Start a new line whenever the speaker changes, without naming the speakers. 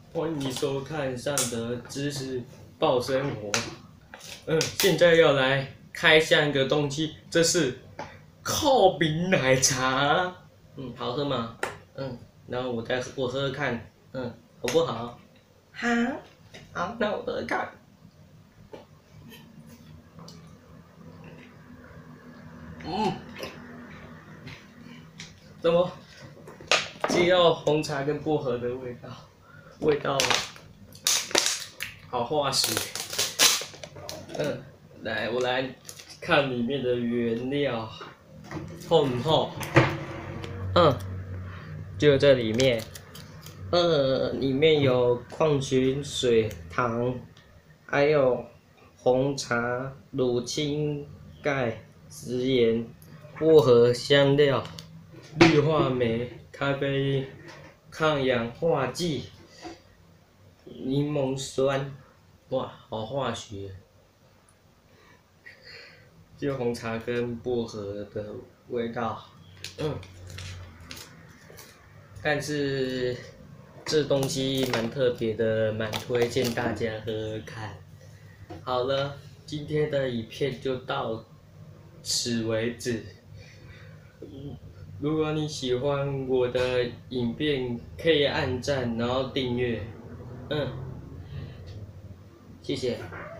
欢迎收看尚德知识报生活。现在要来开箱一个东西，这是烤饼奶茶。好喝吗？然后我喝喝看，好不好？哈，好，那我喝喝看。怎么？只有红茶跟薄荷的味道好化学。来，我来看里面的原料，厚不厚？就这里面，里面有矿泉水、糖，还有红茶、乳清钙、食盐、薄荷香料、氯化镁、咖啡因、抗氧化剂、柠檬酸，哇，好化学！就红茶跟薄荷的味道，但是这东西蛮特别的，蛮推荐大家喝喝看。好了，今天的影片就到此为止。如果你喜欢我的影片，可以按赞，然后订阅。谢谢。